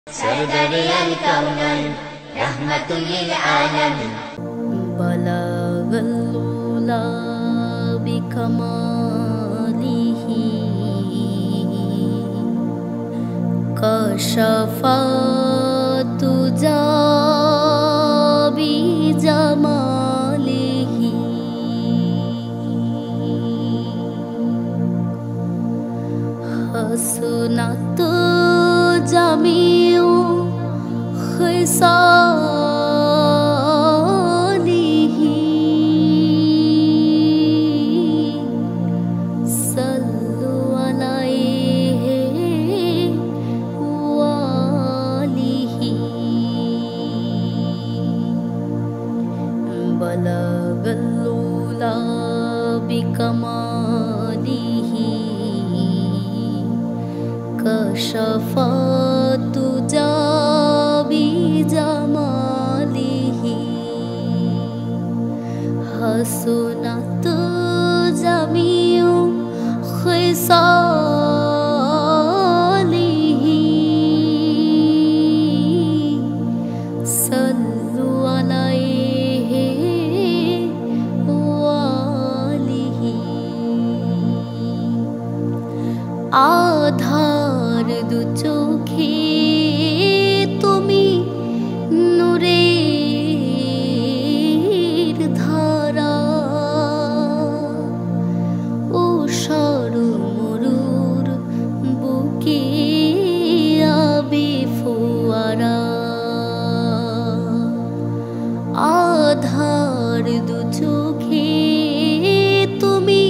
سردار الكونين رحمة للعالمين بلغ العلا بكماله كشف الدجى بجماله حسنت جميع خصاله صلوا عليه وآله بلغ العلا بكماله كشف الدجى بجماله حسنت جميع خصاله صلوا عليه وآله আধার দু চোখে তুমি নূরের ধারা ও সরমরুর বুকে আবে ফোয়ারা আধার দু চোখে তুমি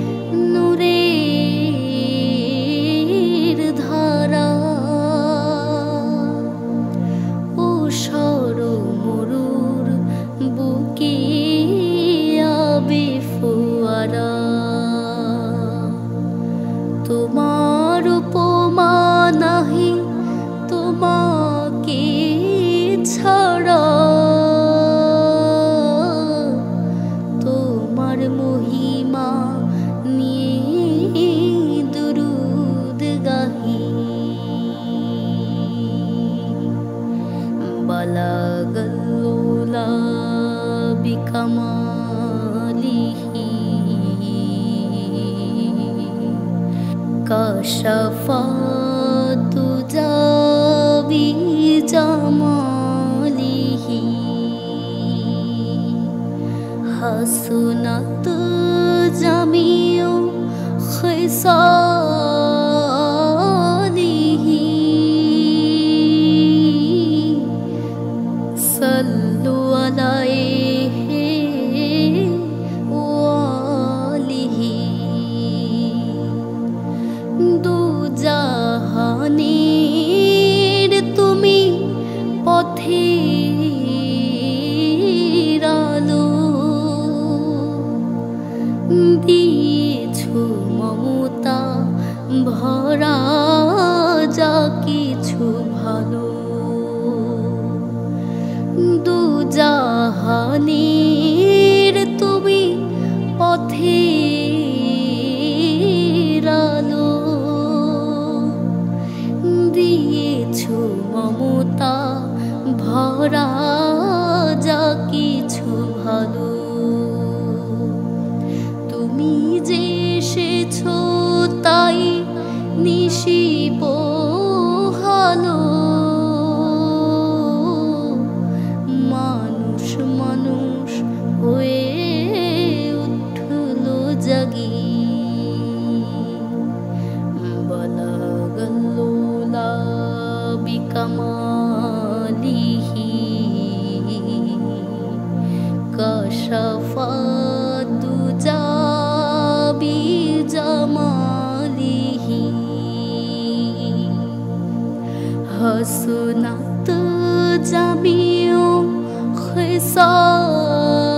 তোমার উপমা নাহি তোমাকে ছাড়া তোমার মহিমা নিয়ে দুরুদ গাহি বালাগাল উলা বিকামালিহি كشف الدجى بجماله حسنت جميع خصاله صلوا عليه জাহানের তুমি পথের আলো দিয়েছো মমতা ভরা যা কিছু ভালো দু জাহানের তুমি পথের আলো দিয়েছো মমতা ভরা যা কিছু ভালো তুমি যে এসেছো তাই নিশি পোহালো মানুষ মানুষ হয়ে উঠলো জাগি بكماله كشف الدجى بجماله حسنت جميع خصاله